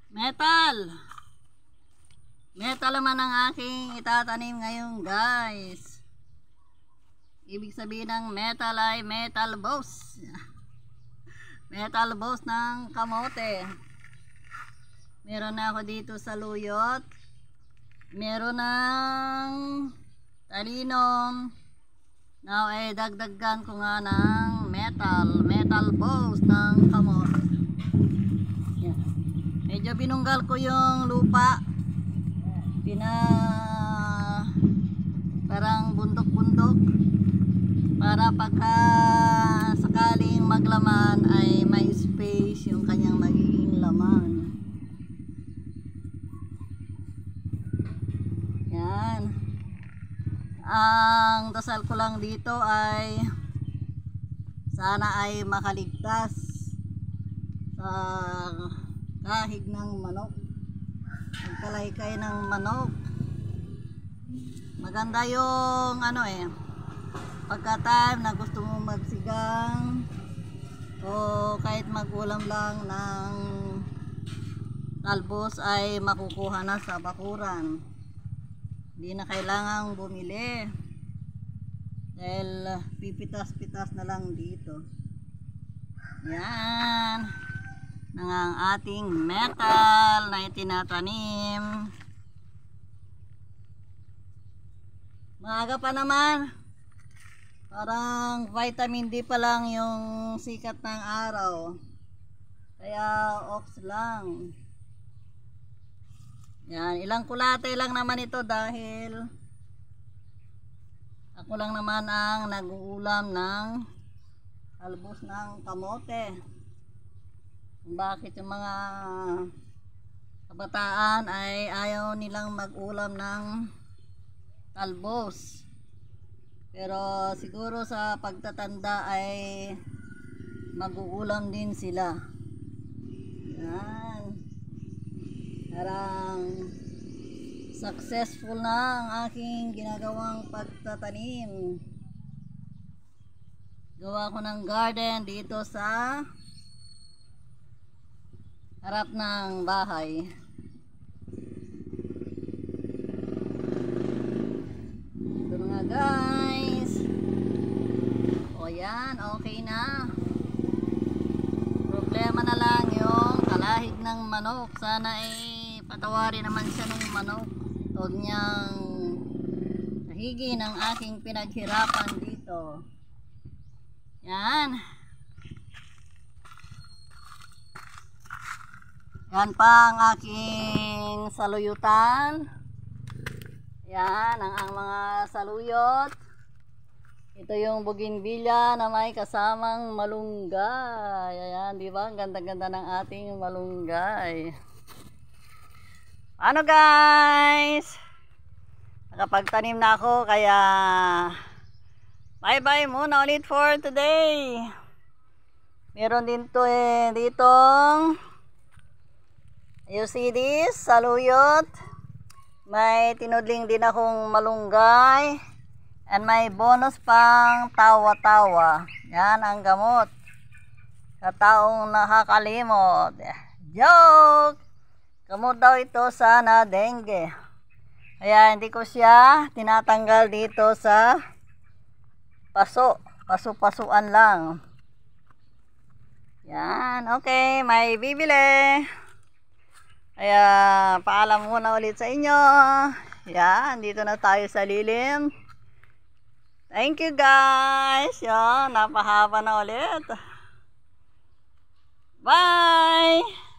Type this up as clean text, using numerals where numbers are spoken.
Metal! Metal naman ang aking itatanim ngayon, guys. Ibig sabihin ng metal ay metal boss. Metal boss ng kamote. Meron na ako dito sa luyot. Meron ng talinom. Now ay dagdagan ko nga ng metal boss ng kamote. Yan. Medyo binunggal ko yung lupa. Parang bundok-bundok para pagka sakaling maglaman ay may space yung kanyang magiging laman. Yan. Ang dasal ko lang dito ay sana ay makaligtas sa kahig ng manok, pagkalaykay ng manok. Maganda yung pagka time na gusto mo magsigang o kahit magulam lang ng talbos ay makukuha na sa bakuran. Hindi na kailangang bumili dahil pipitas-pitas na lang dito. Yan nang ang ating metal na itinatanim. Maaga pa naman, parang vitamin D pa lang yung sikat ng araw, kaya ox lang. Yan, ilang kulate lang naman ito dahil ako lang naman ang nag-uulam ng talbos ng kamote. Bakit yung mga kabataan ay ayaw nilang mag-ulam ng talbos, pero siguro sa pagtatanda ay mag-uulam din sila. Yan, parang successful na ang aking ginagawang pagtatanim. Gawa ko ng garden dito sa harap ng bahay. Ito nga, guys. O yan, okay na. Problema na lang yung kalahig ng manok. Sana ay patawarin naman siya ng manok. Huwag niyang kahigi ng aking pinaghirapan dito. Yan. Yan pa ang aking saluyutan. Yan ang mga saluyot. Ito yung bougainvillea na may kasamang malunggay. Ayan, di ba? Ang ganda-ganda ng ating malunggay. Ano, guys? Nakapagtanim na ako, kaya bye-bye muna ulit for today. Meron din to ditong, you see this, saluyot. May tinudling din akong malunggay. And may bonus pang tawa-tawa. Yan ang gamot sa taong nakakalimot. Joke! Gamot daw ito sa dengue. Kaya hindi ko siya tinatanggal dito sa paso. Paso-pasuan lang. Yan. Okay, may bibili. Kaya paalam muna ulit sa inyo. Yan, dito na tayo sa lilim. Thank you, guys. Yan, napahaba na ulit. Bye!